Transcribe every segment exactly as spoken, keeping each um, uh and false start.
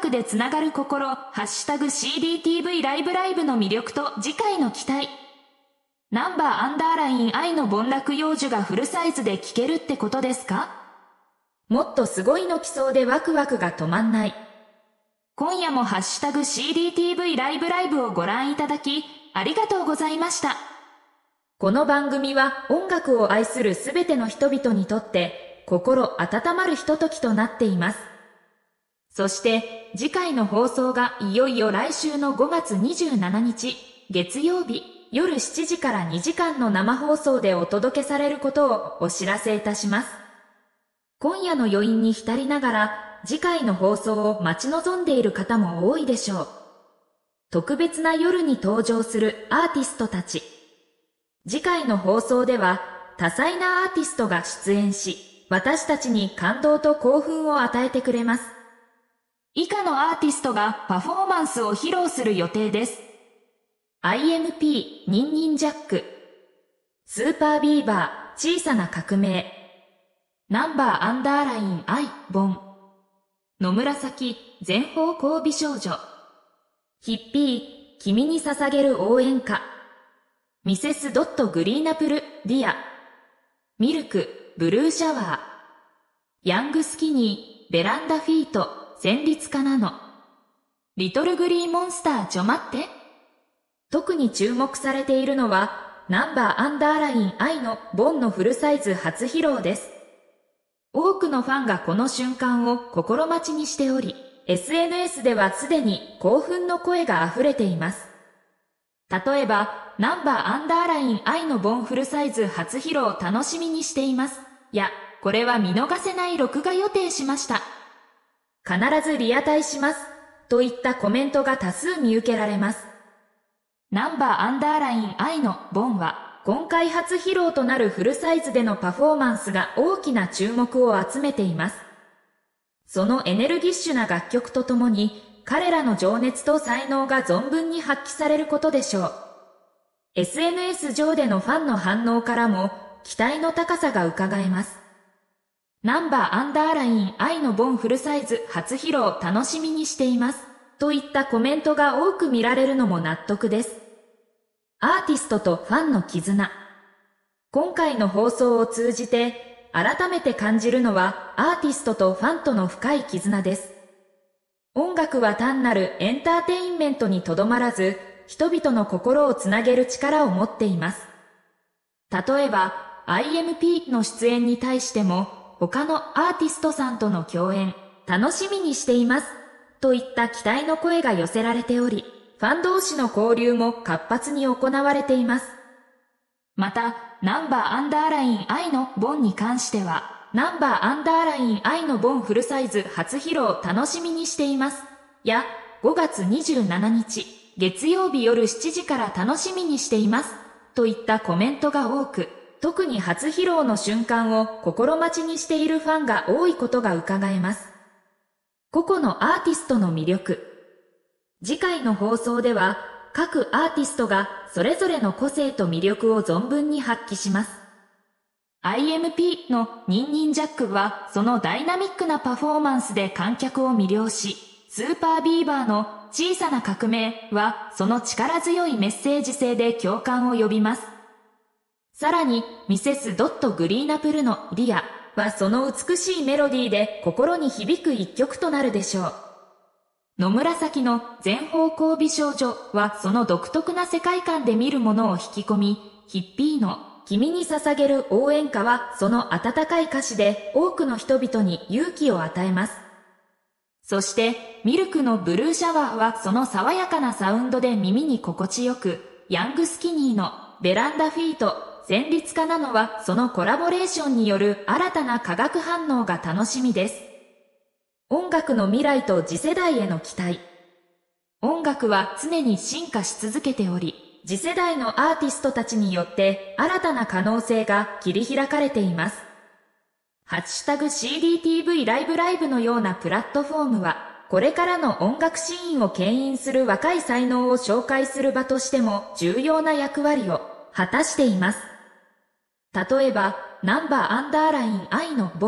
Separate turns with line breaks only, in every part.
楽でつながる心、ハッシュタグ シーディーティーブイ ライブライブの魅力と次回の期待。ナンバーアンダーライン愛の盆落幼樹がフルサイズで聴けるってことですか？もっとすごいの来そうでワクワクが止まんない。今夜もハッシュタグ シーディーティーブイ ライブライブをご覧いただき、ありがとうございました。この番組は音楽を愛するすべての人々にとって心温まるひとときとなっています。そして次回の放送がいよいよ来週のごがつにじゅうしちにち月曜日夜しちじからにじかんの生放送でお届けされることをお知らせいたします。今夜の余韻に浸りながら次回の放送を待ち望んでいる方も多いでしょう。特別な夜に登場するアーティストたち。次回の放送では多彩なアーティストが出演し、私たちに感動と興奮を与えてくれます。以下のアーティストがパフォーマンスを披露する予定です。アイエムピー ニンニンジャック、スーパービーバー小さな革命、ナンバーアンダーライン愛ボン、野紫全方交美少女、ヒッピー君に捧げる応援歌、ミセスドットグリーナプルディア、ミルクブルーシャワー、ヤングスキニーベランダフィート旋律家なの、リトルグリーモンスターちょ待って。特に注目されているのはナンバーアンダーライン愛のボンのフルサイズ初披露です。多くのファンがこの瞬間を心待ちにしており、エスエヌエス ではすでに興奮の声が溢れています。例えば、ナンバーアンダーライン愛のボンフルサイズ初披露楽しみにしています。や、これは見逃せない録画予定しました。必ずリアタイします。といったコメントが多数見受けられます。ナンバーアンダーライン愛のボンは、今回初披露となるフルサイズでのパフォーマンスが大きな注目を集めています。そのエネルギッシュな楽曲とともに、彼らの情熱と才能が存分に発揮されることでしょう。エスエヌエス 上でのファンの反応からも、期待の高さが伺えます。ナンバーアンダーライン愛のボンフルサイズ初披露楽しみにしています。といったコメントが多く見られるのも納得です。アーティストとファンの絆。今回の放送を通じて改めて感じるのはアーティストとファンとの深い絆です。音楽は単なるエンターテインメントにとどまらず、人々の心をつなげる力を持っています。例えば アイエムピー の出演に対しても他のアーティストさんとの共演楽しみにしていますといった期待の声が寄せられており、ファン同士の交流も活発に行われています。また、ナンバーアンダーライン愛のボンに関しては、ナンバーアンダーライン愛のボンフルサイズ初披露楽しみにしています。や、ごがつにじゅうしちにち、月曜日夜しちじから楽しみにしています。といったコメントが多く、特に初披露の瞬間を心待ちにしているファンが多いことが伺えます。個々のアーティストの魅力。次回の放送では各アーティストがそれぞれの個性と魅力を存分に発揮します。アイエムピー のニンニンジャックはそのダイナミックなパフォーマンスで観客を魅了し、スーパービーバーの小さな革命はその力強いメッセージ性で共感を呼びます。さらにミセスドットグリーナプルのリアはその美しいメロディーで心に響く一曲となるでしょう。野紫の全方向美少女はその独特な世界観で見るものを引き込み、ヒッピーの君に捧げる応援歌はその温かい歌詞で多くの人々に勇気を与えます。そしてミルクのブルーシャワーはその爽やかなサウンドで耳に心地よく、ヤングスキニーのベランダフィート旋律家なのはそのコラボレーションによる新たな化学反応が楽しみです。音楽の未来と次世代への期待。音楽は常に進化し続けており、次世代のアーティストたちによって新たな可能性が切り開かれています。ハッシュタグ シーディーティーブイ ライブライブのようなプラットフォームは、これからの音楽シーンを牽引する若い才能を紹介する場としても重要な役割を果たしています。例えば、ナンバーアンダーライン愛のボン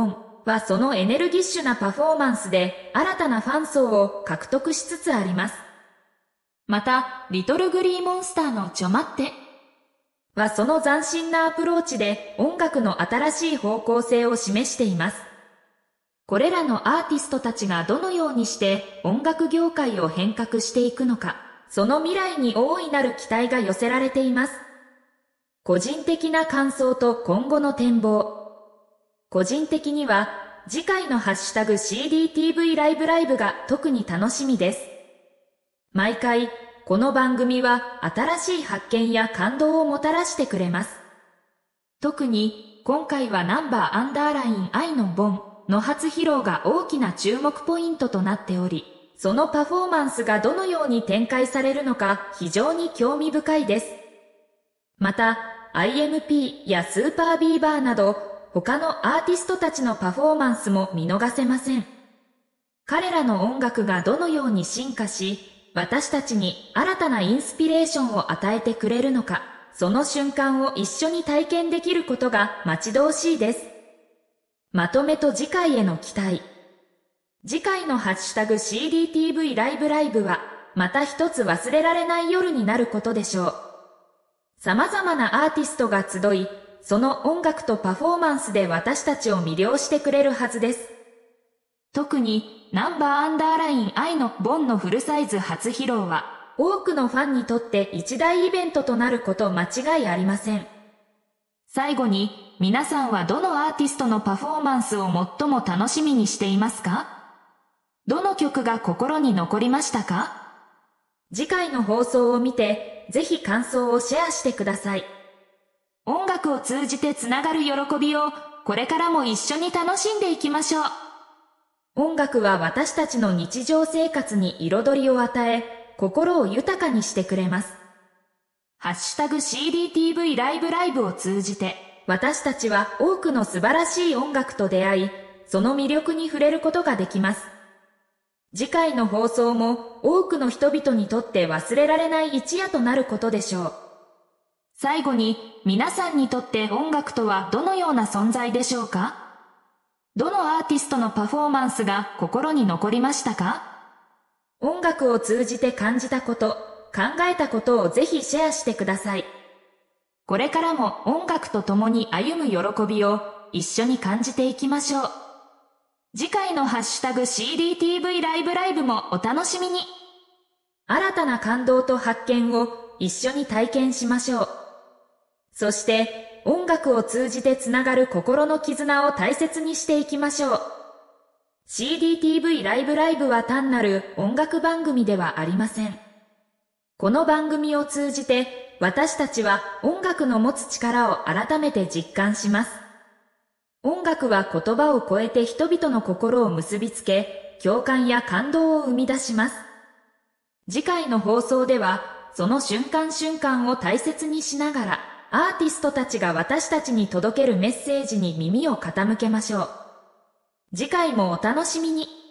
はそのエネルギッシュなパフォーマンスで新たなファン層を獲得しつつあります。また、リトルグリーモンスターのちょ待ってはその斬新なアプローチで音楽の新しい方向性を示しています。これらのアーティストたちがどのようにして音楽業界を変革していくのか、その未来に大いなる期待が寄せられています。個人的な感想と今後の展望。個人的には次回のハッシュタグ シーディーティーブイ ライブライブが特に楽しみです。毎回この番組は新しい発見や感動をもたらしてくれます。特に今回はナンバーアンダーライン I のボンの初披露が大きな注目ポイントとなっており、そのパフォーマンスがどのように展開されるのか非常に興味深いです。また アイエムピー やスーパービーバーなど他のアーティストたちのパフォーマンスも見逃せません。彼らの音楽がどのように進化し、私たちに新たなインスピレーションを与えてくれるのか、その瞬間を一緒に体験できることが待ち遠しいです。まとめと次回への期待。次回のハッシュタグ シーディーティーブイ ライブライブは、また一つ忘れられない夜になることでしょう。様々なアーティストが集い、その音楽とパフォーマンスで私たちを魅了してくれるはずです。特に、ナンバーアンダーライン I のボンのフルサイズ初披露は、多くのファンにとって一大イベントとなること間違いありません。最後に、皆さんはどのアーティストのパフォーマンスを最も楽しみにしていますか？どの曲が心に残りましたか？次回の放送を見て、ぜひ感想をシェアしてください。音楽を通じてつながる喜びを、これからも一緒に楽しんでいきましょう。音楽は私たちの日常生活に彩りを与え、心を豊かにしてくれます。ハッシュタグ シーディーティーブイ ライブライブを通じて、私たちは多くの素晴らしい音楽と出会い、その魅力に触れることができます。次回の放送も多くの人々にとって忘れられない一夜となることでしょう。最後に、皆さんにとって音楽とはどのような存在でしょうか？どのアーティストのパフォーマンスが心に残りましたか？音楽を通じて感じたこと、考えたことをぜひシェアしてください。これからも音楽と共に歩む喜びを一緒に感じていきましょう。次回のハッシュタグ シーディーティーブイ ライブライブもお楽しみに。新たな感動と発見を一緒に体験しましょう。そして音楽を通じてつながる心の絆を大切にしていきましょう。シーディーティーブイ ライブライブは単なる音楽番組ではありません。この番組を通じて私たちは音楽の持つ力を改めて実感します。音楽は言葉を超えて人々の心を結びつけ、共感や感動を生み出します。次回の放送では、その瞬間瞬間を大切にしながら、アーティストたちが私たちに届けるメッセージに耳を傾けましょう。次回もお楽しみに。